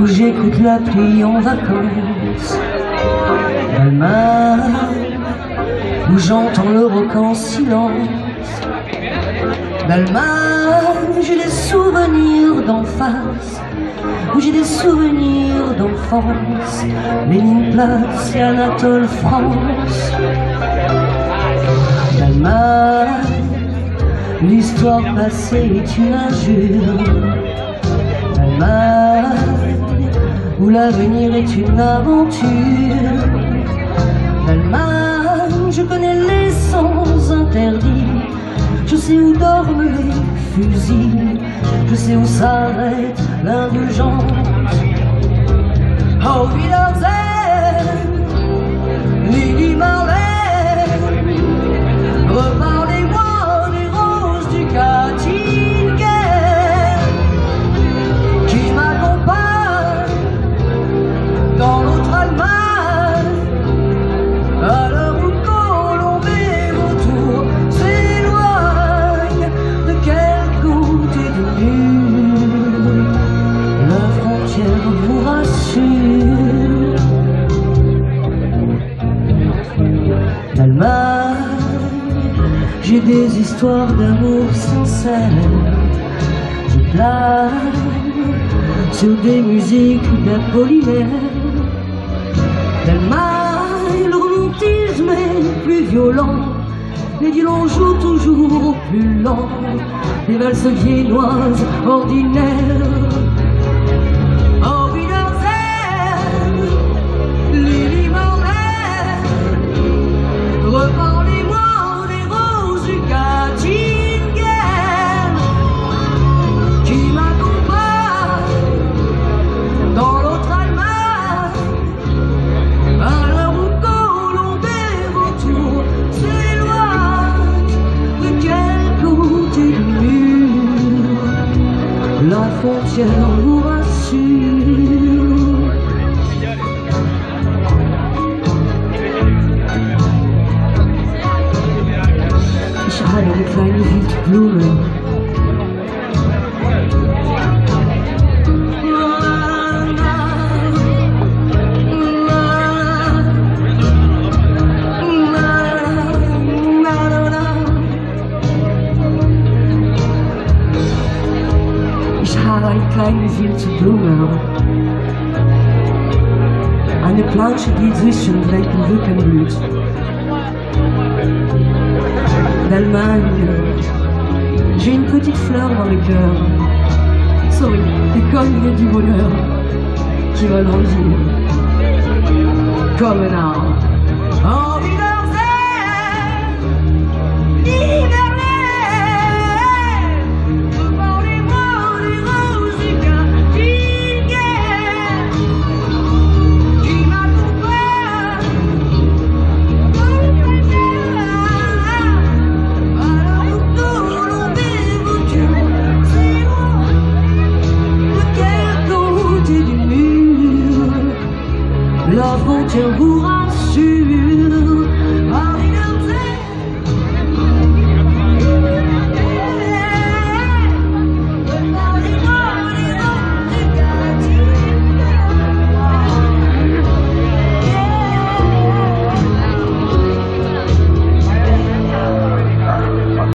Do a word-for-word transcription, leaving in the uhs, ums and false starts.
où j'écoute la pluie en vacances, d'Allemagne, où j'entends le rock en silence, d'Allemagne, j'ai des souvenirs d'en face, où j'ai des souvenirs d'enfance, Léninplatz et Anatole France. D'Allemagne, l'histoire passée est une injure, d'Allemagne, où l'avenir est une aventure, d'Allemagne, je connais les sens interdits, je sais où dorment les fusils, je sais où s'arrête l'indulgence. Oh, Wiedersehen, Lili Marley, reparlez-moi des roses du Göttingen qui m'accompagnent dans l'autre Allemagne, à l'heure où Colombe et Vautour s'éloignent. De quel côté du mur la frontière vous rassure? D'Allemagne, j'ai des histoires d'amour sincères, je plane sur des musiques d'Apollinaire. D'Allemagne, le romantisme est plus violent, les violons jouent toujours plus lent, des valses viennoises ordinaires. Oh, Wiedersehen, Lili Marley, reparlez-moi des roses du Göttingen qui m'accompagnent dans l'autre Allemagne, à l'heure où Colombe et Vautour s'éloignent. De quel côté du mur la frontière vous rassure? Ich habe eine kleine Wildblume. Ich habe eine kleine Wildblume, eine Pflanze, die zwischen welchen Rücken blüht. D'Allemagne, j'ai une petite fleur dans le cœur, sorry, c'est comme il y a du bonheur qui va grandir comme un arbre. Oh, Wiedersehen, Lili Marley, reparlez-moi des roses du Göttingen qui m'accompagnent dans la frontière vous